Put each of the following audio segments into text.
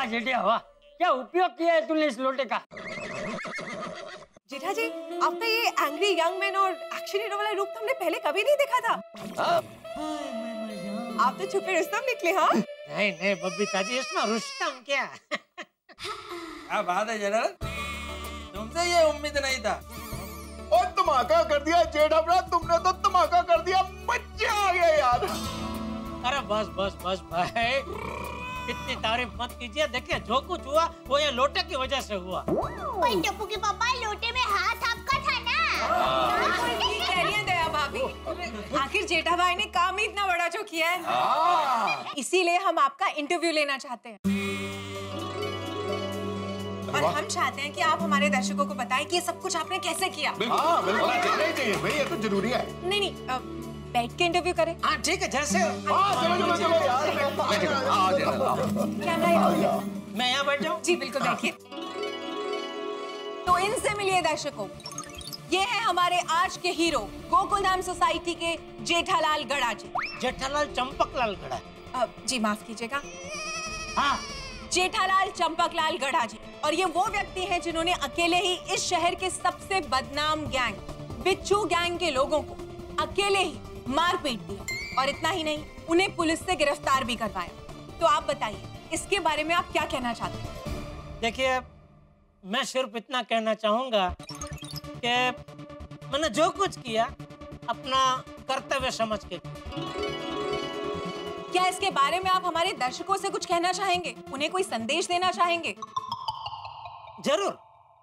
वाह जेठिया वाह, क्या उपयोग किया है तूने इस लोटे का। जेठा जी, आपका ये एंग्री यंग मैन और एक्शन हीरो वाला रूप तो हमने पहले कभी नहीं देखा था। आप तो छुपे रुस्तम निकले। हाँ नहीं नहीं बबीता जी, इसमें रुस्तम क्या। क्या बात है जनरल, तुमसे ये उम्मीद नहीं था। और धमाका कर दिया जेठा, तुमने तो धमाका कर दिया, मजा आ गया यार। अरे बस बस बस भाई, इतनी तारीफ मत कीजिए। देखिए जो कुछ हुआ वो ये लोटे की वजह से हुआ। पर टप्पू के पापा, लोटे में हाथ आपका था ना। कह रही है दया भाभी, आखिर जेठा भाई ने काम ही इतना बड़ा जो किया है, इसीलिए हम आपका इंटरव्यू लेना चाहते हैं। और हम चाहते हैं कि आप हमारे दर्शकों को बताएं कि ये सब कुछ आपने कैसे किया। हाँ बिल्कुल, चाहिए भाई, ये तो जरूरी है। नहीं नहीं, बैठ के इंटरव्यू करें। हाँ ठीक है, जैसे चलो यार, मैं यहाँ बैठ जाऊँ। जी बिल्कुल, बैठिए। तो इनसे मिलिए दर्शकों, ये है हमारे आज के हीरो, गोकुलधाम सोसाइटी के जेठालाल गड़ा जी। जेठालाल चंपकलाल गड़ा। जी माफ कीजिएगा, हाँ जेठालाल चंपकलाल गड़ा जी। और ये वो व्यक्ति हैं जिन्होंने अकेले ही इस शहर के सबसे बदनाम गैंग बिच्छू गैंग के लोगों को अकेले ही मार पीट दिया। और इतना ही नहीं, उन्हें पुलिस से गिरफ्तार भी करवाया। तो आप बताइए, इसके बारे में आप क्या कहना चाहते हैं? देखिए, मैं सिर्फ इतना कहना चाहूंगा कि मैंने जो कुछ किया अपना कर्तव्य समझ के। क्या इसके बारे में आप हमारे दर्शकों से कुछ कहना चाहेंगे, उन्हें कोई संदेश देना चाहेंगे? जरूर।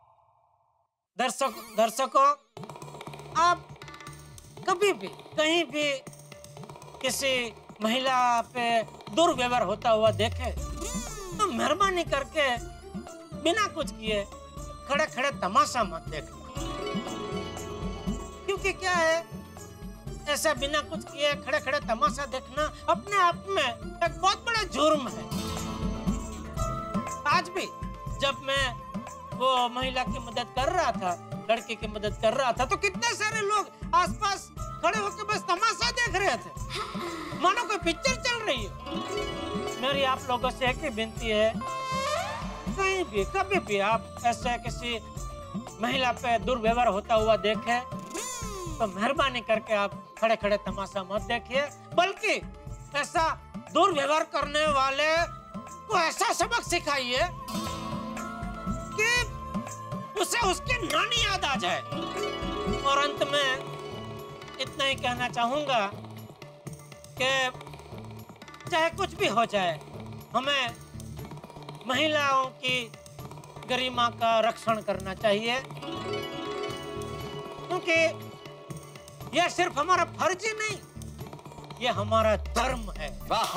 दर्शकों, आप कभी भी कहीं भी किसी महिला पे दुर्व्यवहार होता हुआ देखे तो मेहरबानी करके बिना कुछ किए खड़े खड़े तमाशा मत देखना। क्योंकि क्या है, ऐसा बिना कुछ किए खड़े खड़े तमाशा देखना अपने आप में एक बहुत बड़ा जुर्म है। आज भी जब मैं वो महिला की मदद कर रहा था, लड़के की मदद कर रहा था, तो कितने सारे लोग आसपास खड़े होकर बस तमाशा देख रहे थे, मानो कोई पिक्चर चल रही है। मेरी आप लोगों से एक ही विनती है, कहीं भी कभी भी आप ऐसे किसी महिला पे दुर्व्यवहार होता हुआ देखें तो मेहरबानी करके आप खड़े खड़े तमाशा मत देखिए, बल्कि ऐसा दुर्व्यवहार करने वाले को ऐसा सबक सिखाइए कि उसे उसकी नानी याद आ जाए। और अंत में इतना ही कहना चाहूंगा कि चाहे कुछ भी हो जाए, हमें महिलाओं की गरिमा का रक्षण करना चाहिए, क्योंकि यह सिर्फ हमारा फर्ज ही नहीं, यह हमारा धर्म है।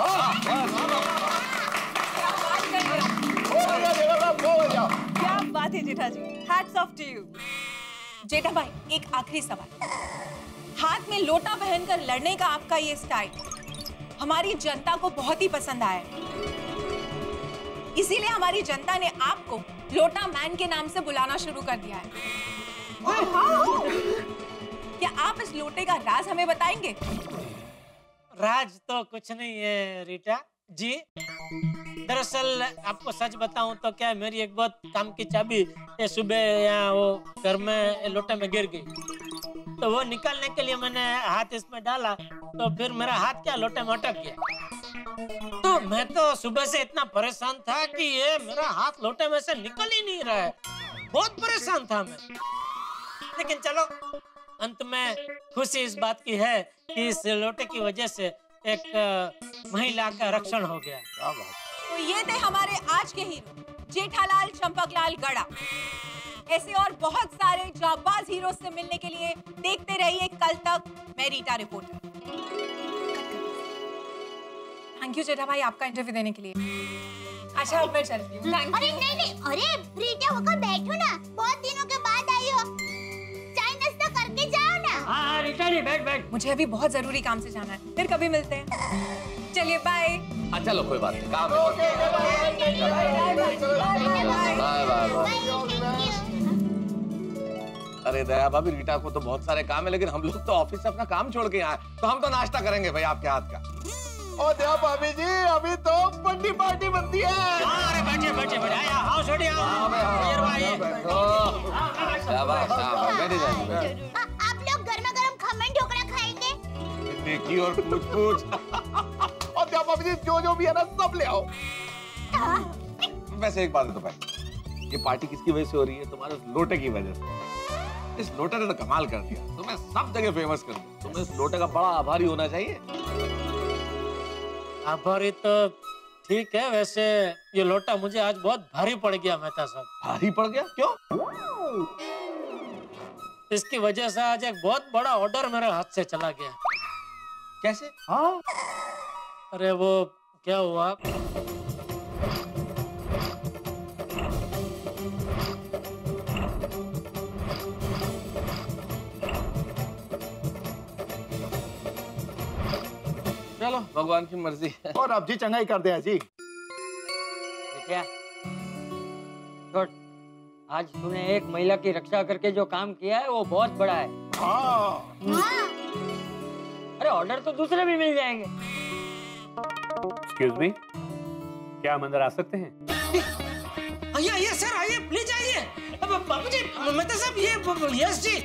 क्या बात है Jetha ji, hats off to you. Jetha भाई, एक आखिरी सवाल, हाथ में लोटा पहनकर लड़ने का आपका ये स्टाइल हमारी जनता को बहुत ही पसंद आया, इसीलिए हमारी जनता ने आपको लोटा मैन के नाम से बुलाना शुरू कर दिया है। क्या आप इस लोटे का राज हमें बताएंगे? राज तो कुछ नहीं है रीटा जी। दरअसल आपको सच बताऊं तो क्या, मेरी एक बहुत काम की चाबी सुबह यहाँ वो घर में लोटे में गिर गई, तो वो निकालने के लिए मैंने हाथ इसमें डाला, तो फिर मेरा हाथ क्या लोटे में अटक गया। तो मैं तो सुबह से इतना परेशान था कि ये मेरा हाथ लोटे में से निकल ही नहीं रहा है, बहुत परेशान था मैं। लेकिन चलो, अंत में खुशी इस बात की है कि इस लोटे की वजह से एक महिला का रक्षण हो गया। तो ये थे हमारे आज के हीरो जेठालाल चंपकलाल गड़ा। ऐसे और बहुत सारे जाबाज हीरो से मिलने के लिए देखते रहिए कल तक मैं Rita reporter. Thank you Jetha भाई आपका इंटरव्यू देने के लिए। अच्छा अब मैं चलती हूँ। अरे नहीं, अरे रीटा होकर बैठो ना, बहुत दिनों के बाद आई हो, चाय नाश्ता करके जाओ ना। हाँ रीटा जी, बैठ। मुझे अभी बहुत जरूरी काम से जाना है, फिर कभी मिलते हैं। चलिए बाय। चलो कोई बात नहीं, काम है। अरे दया भाभी, रीटा को तो बहुत सारे काम है, लेकिन हम लोग तो ऑफिस से अपना काम छोड़ के आए, तो हम तो नाश्ता करेंगे भाई आपके हाथ का। और क्या भाभी जी, अभी तो बर्थडे पार्टी बनती है। अरे बैठिए बैठिए बैठिए, आओ छोटी आओ। बैठे जाइए। आप लोग गर्मा गर्म खमन ढोकला खाएंगे? नेकी और पूछ और क्या भाभी जी, जो भी है ना सब ले आओ। वैसे एक बात है तो भाई, ये पार्टी किसकी वजह से हो रही है? तुम्हारे उस लोटे की वजह से। इस लोटे ने तो कमाल कर दिया, तुम्हें सब जगह फेमस कर दिया। तुम्हें इस लोटे का बड़ा आभारी होना चाहिए। आभारी तो ठीक है, वैसे ये लोटा मुझे आज बहुत भारी पड़ गया मेहता साहब। भारी पड़ गया? क्यों? इसकी वजह से आज एक बहुत बड़ा ऑर्डर मेरे हाथ से चला गया। कैसे? हाँ, अरे वो क्या हुआ, चलो भगवान की मर्जी है। और अब जी चंगाई कर दे जी। क्या छोड़, आज तूने एक महिला की रक्षा करके जो काम किया है वो बहुत बड़ा है। हाँ। अरे ऑर्डर तो दूसरे भी मिल जाएंगे। एक्सक्यूज मी, क्या हम अंदर आ सकते हैं? आइए आइए सर, आइए प्लीज आइए। बाबूजी, मेहता साहब, ये यश जी,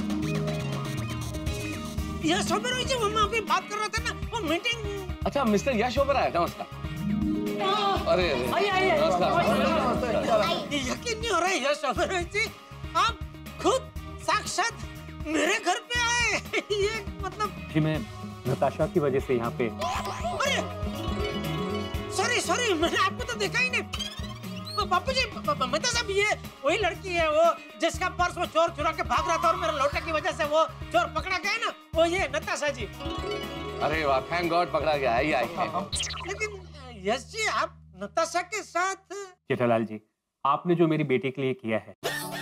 यश ओबेरॉय जी, हम अभी बात कर रहे थे ना, वो मीटिंग। अच्छा, मिस्टर यश ओबेरॉय है, नमस्कार। अरे आइए ये यकीन नहीं हो रहा है यश ओबेरॉय जी, आप खुद साक्षात मेरे घर पे आए। ये मतलब जी मैं नताशा की वजह से यहाँ पे। अरे सॉरी, मैंने आपको तो देखा ही नहीं। बापूजी, मेहता साहब, ये वही लड़की है वो जिसका पर्स वो चोर चुरा के भाग रहा था और मेरे लोटे की वजह से वो चोर पकड़ा गया ना, वो ये नताशा जी। अरे वाह, थैंक गॉड पकड़ा गया है। लेकिन यश जी, आप नताशा के साथ। जेठालाल जी, आपने जो मेरी बेटी के लिए किया है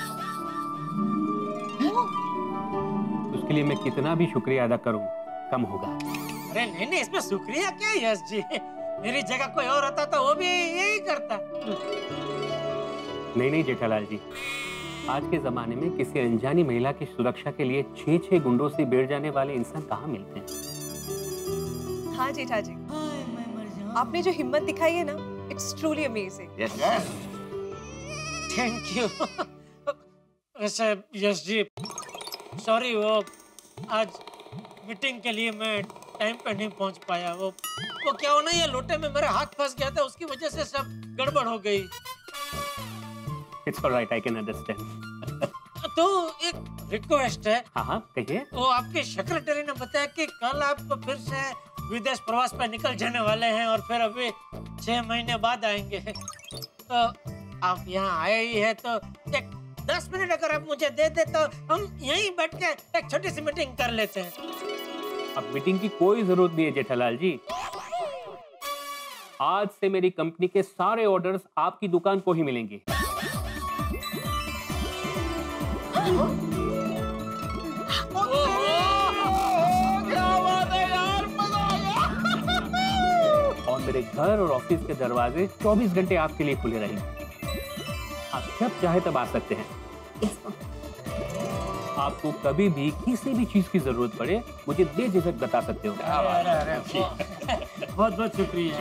उसके लिए मैं कितना भी शुक्रिया अदा करूं कम होगा। अरे नहीं, इसमें शुक्रिया क्या यश जी, मेरी जगह कोई और होता तो वो भी यही करता। नहीं जेठालाल जी, आज के जमाने में किसी अनजानी महिला की सुरक्षा के लिए 6 गुंडों से बैठ जाने वाले इंसान कहाँ मिलते हैं। हाँ जेठा जी, आपने जो हिम्मत दिखाई है ना, it's truly amazing. Thank you. वैसे यश जी, सॉरी, वो आज मीटिंग के लिए मैं टाइम पे नहीं पहुंच पाया। वो क्या हो ना, ये लोटे में मेरा हाथ फंस गया था, उसकी वजह से सब गड़बड़ हो गई। It's all right, I can understand. तो एक रिक्वेस्ट है। हाँ कहिए। वो आपके सेक्रेटरी ने बताया कि कल आप फिर से विदेश प्रवास पे निकल जाने वाले हैं और फिर अभी 6 महीने बाद आएंगे। तो आप यहाँ आए ही है तो एक 10 मिनट अगर आप मुझे दे दे तो हम यहीं बैठ के एक छोटी सी मीटिंग कर लेते हैं। अब मीटिंग की कोई जरूरत नहीं है जेठालाल जी। आज से मेरी कंपनी के सारे ऑर्डर्स आपकी दुकान को ही मिलेंगे। और मेरे घर और ऑफिस के दरवाजे 24 घंटे आपके लिए खुले रहेंगे। आप जब चाहे तब आ सकते हैं। आपको कभी भी किसी भी चीज की जरूरत पड़े मुझे बेझिझक बता सकते हो। बहुत बहुत शुक्रिया।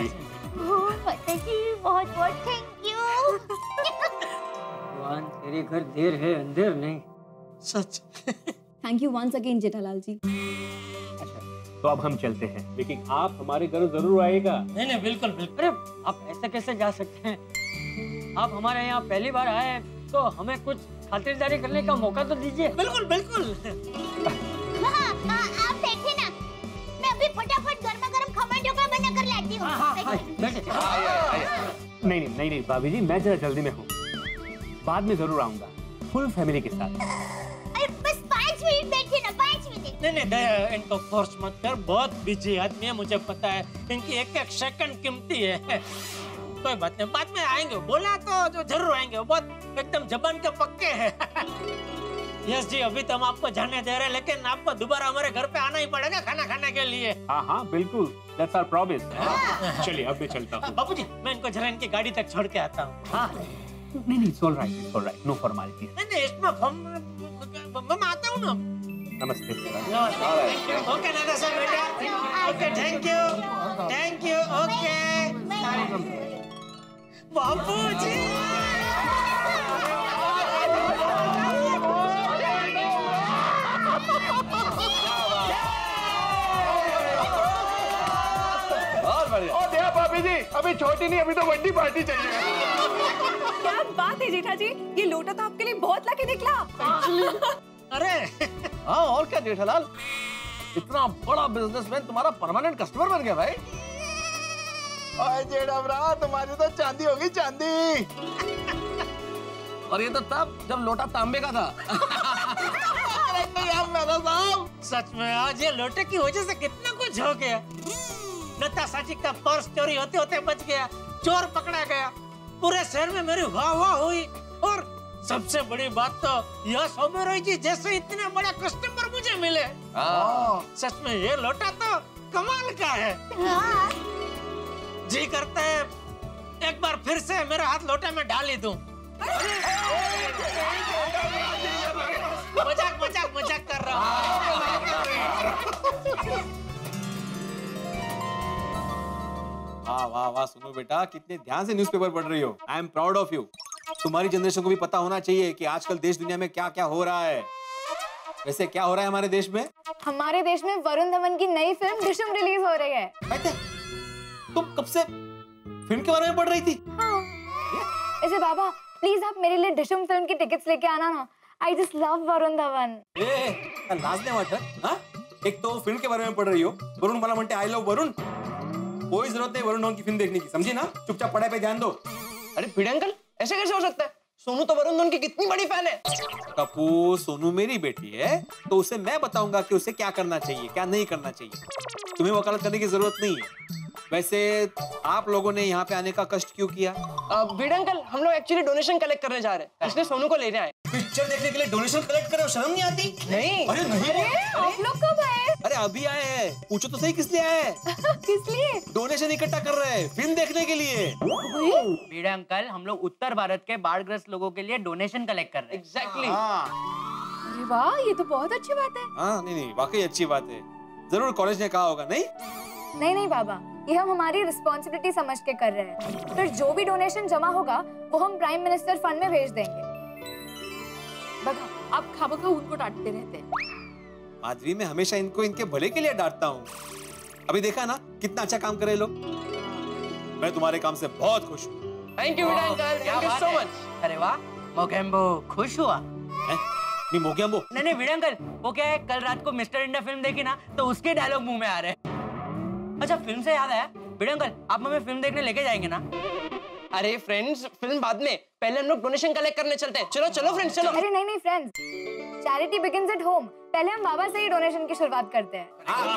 बहुत बहुत थैंक यू। भगवान, तेरे घर देर है अंधेर नहीं। सच। Thank you once again Jethalal ji. तो अब हम चलते हैं, लेकिन आप हमारे घर जरूर आएगा। नहीं बिल्कुल बिल्कुल। अरे आप ऐसे कैसे जा सकते हैं? आप हमारे यहाँ पहली बार आए हैं तो हमें कुछ खातिरदारी करने का मौका तो दीजिए। बिल्कुल बिल्कुल। आप बैठे ना, मैं अभी फटाफट गर्मा गर्म खमन ढोकला बना कर लाती हूँ। नहीं भाभी जी, मैं जरा जल्दी में हूँ, बाद में जरूर आऊंगा फुल फैमिली के साथ। अरे बस 5 मिनट बैठे ना, 5 मिनट। नहीं दया, इनको फोर्स मत कर, बहुत बिजी आदमी है, मुझे पता है, इनकी एक एक सेकंड कीमती है। कोई बात नहीं, बाद में आएंगे, बोला तो जो जरूर आएंगे, वो बहुत एकदम जबान के पक्के हैं। यस जी, अभी तो हम आपको जाने दे रहे हैं, लेकिन आपको दोबारा हमारे घर पे आना ही पड़ेगा खाना खाने के लिए। हाँ बिल्कुल, that's our promise। चलिए अब मैं चलता हूँ। बाबूजी, मैं इनको जरा इनकी गाड़ी तक छोड़ के आता हूँ। हाँ नहीं, it's all right, no formalities। नहीं, इसमें मैं आता हूँ ना। नमस्ते। ओके दादा साहब बेटा, okay thank you, okay Bapuji. बहुत बढ़िया। और देखा भाभी जी, अभी छोटी नहीं, अभी तो बड़ी पार्टी चाहिए। क्या बात है जेठा जी, ये लोटा तो आपके लिए बहुत लाके निकला। अरे हाँ और क्या जेठालाल, इतना बड़ा बिजनेसमैन तुम्हारा परमानेंट कस्टमर बन गया भाई। और जेठाभरा तुम्हारी तो चांदी होगी चांदी। और ये तो तब जब लोटा तांबे का था। मेरा साहब सच में आज ये लोटे की वजह से कितना कुछ हो गया। नताशा जी का पर्स चोरी होते होते बच गया, चोर पकड़ा गया, पूरे शहर में मेरी वाह वाह हुई, और सबसे बड़ी बात तो यश ओबेरॉय जी जैसे इतने बड़ा कस्टमर मुझे मिले। सच में ये लोटा तो कमाल का है। जी करता है एक बार फिर से मेरा हाथ लोटे में डाल ही दूं। मजाक कर रहा हूँ। वाह वाह वाह, सुनो बेटा, कितने ध्यान से न्यूज़पेपर पढ़ रही हो। I am proud of you. तुम्हारी जनरेशन को भी पता होना चाहिए कि आजकल देश दुनिया में क्या क्या हो रहा है। वैसे क्या हो रहा है हमारे देश में? हमारे देश में वरुण धवन की नई फिल्म डिशम रिलीज हो रही है। तुम कब से फिल्म के बारे में पढ़ रही थी? हाँ। ऐसे बाबा प्लीज आप मेरे लिए डिशम फिल्म की टिकट्स लेके आना ना। I just love Varun Dhawan. लाजने वाटत, हाँ? एक तो फिल्म के बारे में पढ़ रही हो, वरुण मला म्हणते आई लव वरुण। कोई जरूरत नहीं वरुण धवन की फिल्म देखने की, समझी ना? चुपचाप पढ़ाई पे ध्यान दो। अरे भिड़े अंकल, ऐसे कैसे हो सकता है? सोनू तो वरुण धवन की कितनी बड़ी फैन है। कपू, सोनू मेरी बेटी है तो उसे मैं बताऊंगा कि उसे क्या करना चाहिए क्या नहीं करना चाहिए। तुम्हें वकालत करने की जरूरत नहीं है। वैसे आप लोगों ने यहाँ पे आने का कष्ट क्यों किया? भिड़े अंकल, हम लोग एक्चुअली डोनेशन कलेक्ट करने जा रहे हैं, इसलिए सोनू को लेने आए। पिक्चर देखने के लिए डोनेशन कलेक्ट करे, शर्म नहीं आती? नहीं। अरे नहीं। आप लोग कब आए? अरे अभी आए हैं। पूछो तो सही किस लिए आए? किस लिए? डोनेशन इकट्ठा कर रहे हैं फिल्म देखने के लिए। भिड़े अंकल, हम लोग उत्तर भारत के बाढ़ग्रस्त लोगों के लिए डोनेशन कलेक्ट कर रहे हैं। एग्जैक्टली। अरे वाह, ये तो बहुत अच्छी बात है। हाँ नहीं वाकई अच्छी बात है। जरूर कॉलेज ने कहा होगा। नहीं बाबा, ये हम हमारी रिस्पॉन्सिबिलिटी समझ के कर रहे हैं। फिर जो भी डोनेशन जमा होगा वो हम प्राइम मिनिस्टर फंड में भेज देंगे। बघा, आप खामखा उनको डांटते रहते हैं। माधवी, मैं हमेशा इनको इनके भले के लिए डांटता हूँ। अभी देखा ना कितना अच्छा काम करे लोग। मैं तुम्हारे काम से बहुत खुश हूँ। Thank you Bhide uncle, thank you so much. अरे वाह, मोगेम्बो खुश हुआ। नहीं मोगेम्बो? नहीं भिड़े अंकल, वो क्या है, कल रात को मिस्टर इंडिया फिल्म देखी ना तो उसके डायलॉग मुंह में आ रहे हैं। अच्छा, फिल्म से याद आया, भिड़े अंकल आप हमें फिल्म देखने लेके जाएंगे ना? अरे फ्रेंड्स, फिल्म बाद में, पहले हम लोग डोनेशन कलेक्ट करने चलते हैं। चलो चलो फ्रेंड्स, चलो। अरे नहीं friends, charity begins at home. पहले हम बाबा से ही डोनेशन की शुरुआत करते हैं।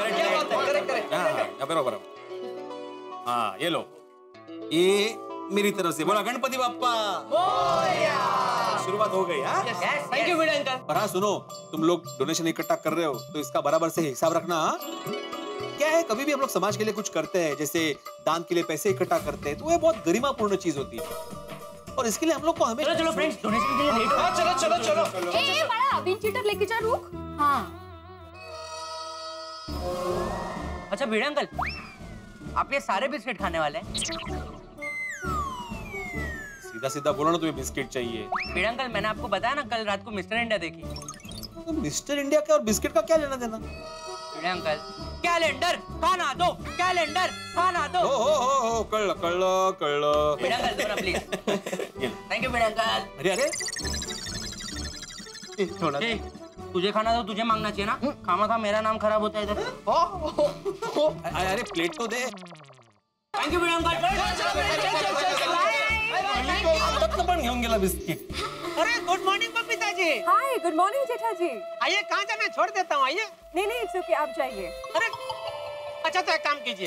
बराबर। हाँ ये लो, ये मेरी तरफ से बोला गणपति बाप्पा शुरुआत हो गई। हाँ थैंक यू भिड़े अंकल। और हाँ सुनो, तुम लोग डोनेशन इकट्ठा कर रहे हो तो इसका बराबर से हिसाब रखना। हाँ क्या है, कभी भी हम लोग समाज के लिए कुछ करते हैं, जैसे दान के लिए पैसे इकट्ठा करते हैं, तो ये बहुत गरिमापूर्ण चीज होती है और इसके लिए हम लोग को हमें चलो फ्रेंड्स, डोनेशन के लिए लेट हो। हाँ चलो चलो चलो। ए बड़ा, अभी चीटर लेके जा, रुक। हाँ अच्छा भिड़े अंकल, आप ये सारे बिस्किट खाने वाले हैं? सीधा सीधा बोलो ना, तुम्हें बिस्किट चाहिए। भिड़े अंकल, मैंने आपको बताया ना कल रात को मिस्टर इंडिया देखी। तो मिस्टर इंडिया का और बिस्किट का क्या लेना देना? भिड़े अंकल, कैलेंडर खाना दो, कैलेंडर खाना दो। हो कळ भिड़े अंकल दोना please. Thank you Bhide uncle. अरे थोड़ा तुझे खाना तो तुझे मांगना चाहिए ना, खामा मेरा नाम खराब होता है इधर। अरे प्लेट तो दे। Thank you Bhide uncle. पण घेऊन गेला बिस्किट। अरे good morning Babita ji. Hi, good morning Jetha ji. आइए, कहाँ जाना, छोड़ देता हूँ, आइए। नहीं इट्स ओके, आप जाइए। अरे अच्छा, तो एक काम कीजिए,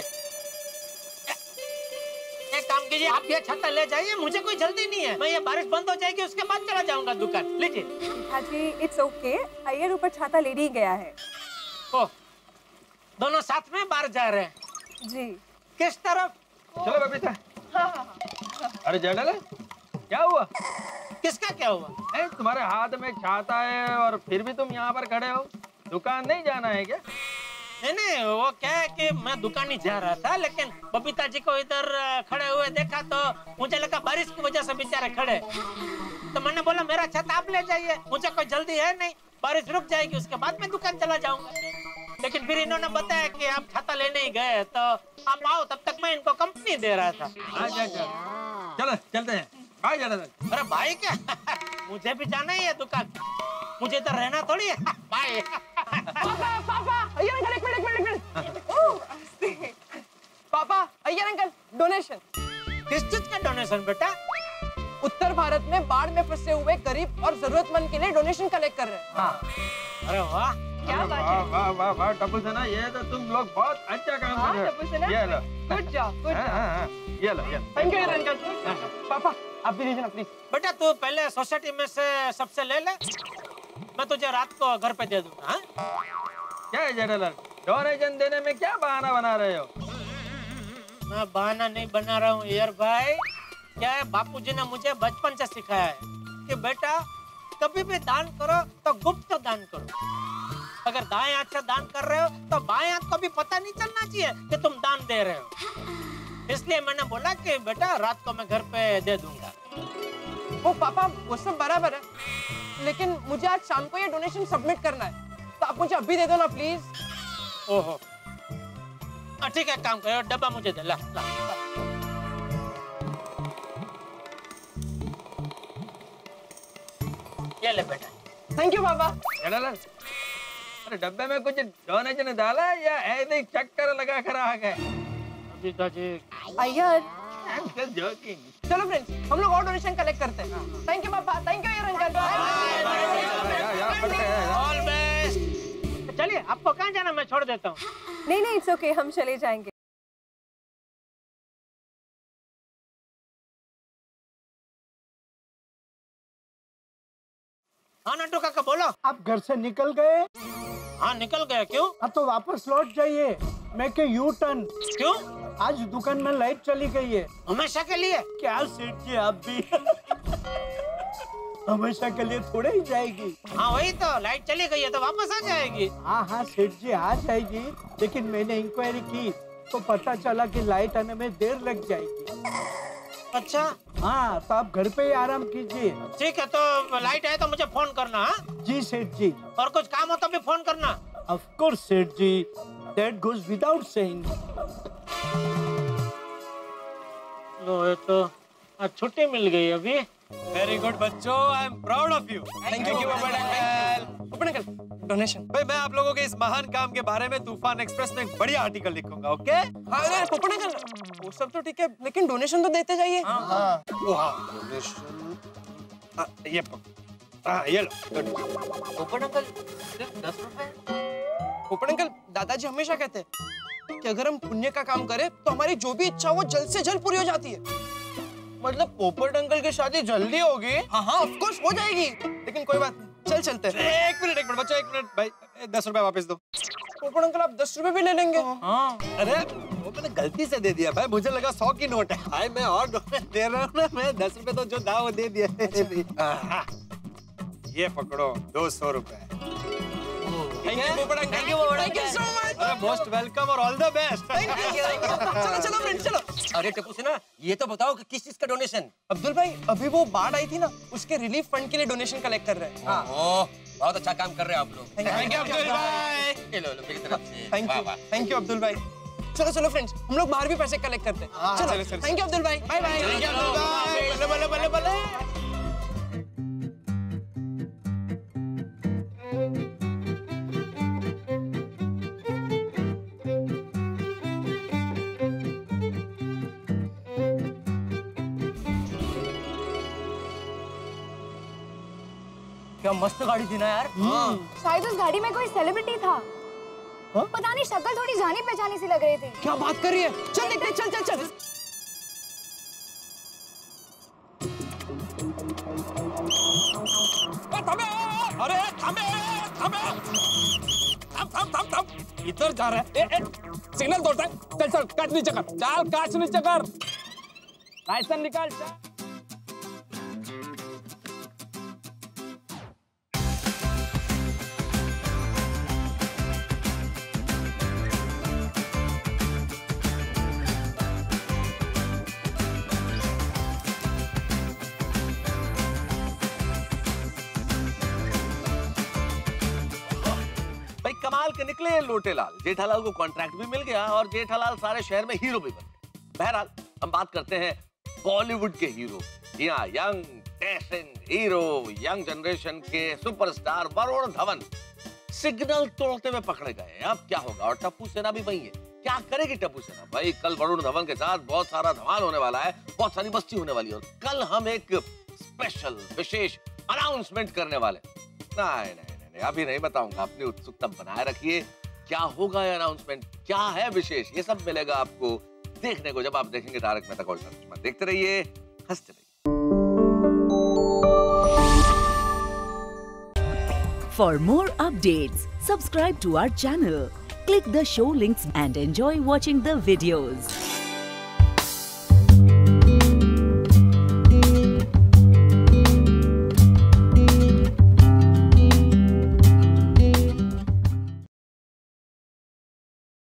आप ये छत्ता ले जाइए, मुझे कोई जल्दी नहीं है। मैं ये बारिश बंद हो जाएगी उसके बाद चला जाऊंगा दुकान। लीजिए। जेठा जी इट्स ओके, अय्यर ऊपर छाता ले ही गया है। ओ, दोनों साथ में बाहर जा रहे हैं जी। किस तरफ? चलो बबीता। अरे जेठालाल, क्या हुआ? किसका क्या हुआ? तुम्हारे हाथ में छाता है और फिर भी तुम यहाँ पर खड़े हो। दुकान नहीं जाना है क्या? नहीं, वो क्या है कि मैं दुकान ही जा रहा था, लेकिन बबीता जी को इधर खड़े हुए देखा तो मुझे लगा बारिश की वजह से बेचारे खड़े, तो मैंने बोला मेरा छत आप ले जाइए, मुझे कोई जल्दी है नहीं, बारिश रुक जाएगी उसके बाद मैं दुकान चला जाऊंगा। लेकिन फिर इन्होंने बताया कि आप छाता लेने ही गए, तो आप आओ, तब तक मैं इनको कंपनी दे रहा था। चलो चलते हैं। भाई जाना। अरे भाई क्या मुझे भी जाना ही है दुकान, मुझे तो रहना थोड़ी है। बाय। पापा अय्यर अंकल, एक मिनट। पापा अय्यर अंकल, डोनेशन। किस चीज का डोनेशन बेटा? उत्तर भारत में बाढ़ में फंसे हुए गरीब और जरूरतमंद के लिए डोनेशन कलेक्ट कर रहे हैं। हाँ। अरे वाह, क्या बात है। वाह वाह वाह टप्पू सेना, ये तो तुम लोग बहुत अच्छा काम कर रहे हो। ये लो, गुड जॉब, गुड जॉब। ये लो। Thank you uncle. पापा आप भी लीजिए ना प्लीज। बेटा तू पहले सोसाइटी में से सबसे ले ले, मैं तुझे रात को घर पे दे दूंगा। हाँ? क्या है जेठालाल, डोनेशन देने में क्या बहाना बना रहे हो? मैं बहाना नहीं बना रहा हूँ यार भाई, क्या है बापूजी ने मुझे बचपन से सिखाया है कि बेटा कभी भी दान करो तो गुप्त दान करो। अगर दाएं हाथ से दान कर रहे हो तो बाएं हाथ को भी पता नहीं चलना चाहिए कि तुम दान दे रहे हो। इसलिए मैंने बोला कि बेटा रात को मैं घर पे दे दूंगा। वो पापा वो सब बराबर है, लेकिन मुझे आज शाम को ये डोनेशन सबमिट करना है, तो आप मुझे अभी दे दो ना प्लीज। ओहो, ठीक है, काम करो, डब्बा मुझे दे। ला, ला, ला। ये ले बेटा। थैंक यू पापा। जेठालाल, अरे डब्बे में कुछ डोनेशन डाला या ऐसे ही चक्कर लगा कर आ गए? पिताजी अय्यर, I'm just joking. चलो फ्रेंड्स हम लोग और डोनेशन कलेक्ट करते हैं। थैंक यू पापा, thank you Iyer uncle. All best. चलिए, आपको कहाँ जाना, मैं छोड़ देता हूँ। नहीं नहीं, इट्स ओके, हम चले जाएंगे। हाँ नट्टू काका बोलो। आप घर से निकल गए? हाँ निकल गए, क्यों? अब तो वापस लौट जाइए, मैं के यू टर्न। क्यों? आज दुकान में लाइट चली गई है। हमेशा के लिए? क्या सेठ जी आप भी हमेशा के लिए थोड़े ही जाएगी। हाँ वही तो, लाइट चली गई है तो वापस आ जाएगी। हाँ हाँ सेठ जी आ जाएगी, लेकिन मैंने इंक्वायरी की तो पता चला कि लाइट आने में देर लग जाएगी। अच्छा हाँ, तो आप घर पे ही आराम कीजिए। ठीक है, तो लाइट आए तो मुझे फोन करना। हाँ जी सेठ जी। और कुछ काम हो तो भी फोन करना। ऑफ कोर्स सेठ जी, दैट गोज विदाउट सेइंग। लो ये तो आज छुट्टी मिल गई अभी। वेरी गुड बच्चों, I am proud of you. Thank you Popat uncle. Donation. भाई मैं आप लोगों के इस महान काम के बारे में तूफान एक्सप्रेस में एक बढ़िया आर्टिकल लिखूंगा, ओके? हाँ पोपट अंकल, वो सब तो ठीक है, लेकिन डोनेशन तो देते जाइए। ये लो। पोपट अंकल सिर्फ 10 रुपए? पोपट अंकल, दादाजी हमेशा कहते हैं कि अगर हम पुण्य का काम करें तो हमारी जो भी इच्छा वो जल्द से जल्द पूरी हो जाती है। मतलब पोपट अंकल की शादी जल्दी होगी? हाँ हाँ ऑफ कोर्स हो जाएगी, लेकिन कोई बात नहीं, चल चलते हैं। एक मिनट बच्चों, एक मिनट भाई, 10 रुपए वापस दो। पोपट अंकल आप 10 रुपए भी ले लेंगे? हाँ। अरे वो मैंने गलती से दे दिया भाई, मुझे लगा 100 की नोट है। भाई मैं और डोनेशन दे रहा हूँ ना, मैं 10 रुपए तो जो था वो दे दिया। ये पकड़ो 200 रुपए। Thank you Popat uncle. Thank you so much. अरे मोस्ट वेलकम और ऑल द बेस्ट। चलो चलो फ्रेंड्स चलो। अरे टप्पू सेना, ये तो बताओ कि किस चीज का डोनेशन? अब्दुल भाई, अभी वो बाढ़ आई थी ना, उसके रिलीफ फंड के लिए डोनेशन कलेक्ट कर रहे हैं। हाँ। बहुत अच्छा काम कर रहे हैं आप लोग। थैंक यू अब्दुल भाई। ये लो मेरी तरफ से। थैंक यू अब्दुल भाई। चलो चलो फ्रेंड्स, हम लोग बाहर भी पैसे कलेक्ट करते हैं। चलो थैंक यू अब्दुल भाई। Bye bye. Thank you Abdul भाई। बल्ले बल्ले बल्ले बल्ले। क्या मस्त गाड़ी थी ना यार। शायद उस गाड़ी में कोई सेलिब्रिटी था। पता नहीं, शक्ल थोड़ी जानी पहचानी सी लग रही थी। क्या बात कर रही है? चल देखते हैं, चल चल चल। अरे थमे थम इधर जा रहा है। सिग्नल तोड़ता है। चल चल काच नीचे कर, चल काच नीचे कर, लाइसेंस निकाल। निकले लोटेलाल। जेठालाल को कॉन्ट्रैक्ट भी मिल गया और जेठालाल सारे शहर में हीरो भी बन गए। बहरहाल हम बात करते हैं बॉलीवुड के हीरो। यहाँ young dashing hero, young generation के सुपरस्टार वरुण धवन सिग्नल तोड़ते हुए पकड़े गए। अब क्या होगा? और टप्पू सेना भी वही है। क्या करेगी टप्पू सेना? भाई कल वरुण धवन के साथ बहुत सारा धमाल होने वाला है, बहुत सारी मस्ती होने वाली है। और कल हम एक स्पेशल विशेष अनाउंसमेंट करने वाले। नहीं, अभी नहीं बताऊंगा, अपनी उत्सुकता बनाए रखिए। क्या होगा ये अनाउंसमेंट, क्या है विशेष, ये सब मिलेगा आपको देखने को जब आप देखेंगे तारक मेहता का उल्टा चश्मा। देखते रहिए, हंसते रहिए। For more updates, subscribe to our channel, click the show links and enjoy watching the videos.